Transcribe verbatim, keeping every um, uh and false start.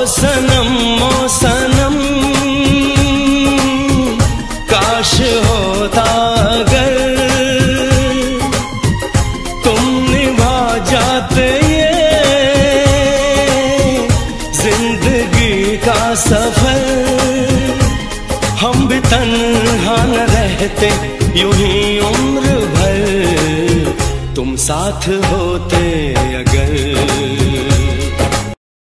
सनम ओ सनम, काश होता अगर तुम निभा जाते ये जिंदगी का सफर। हम भी तन्हा न रहते यूं ही उम्र भर, तुम साथ होते अगर।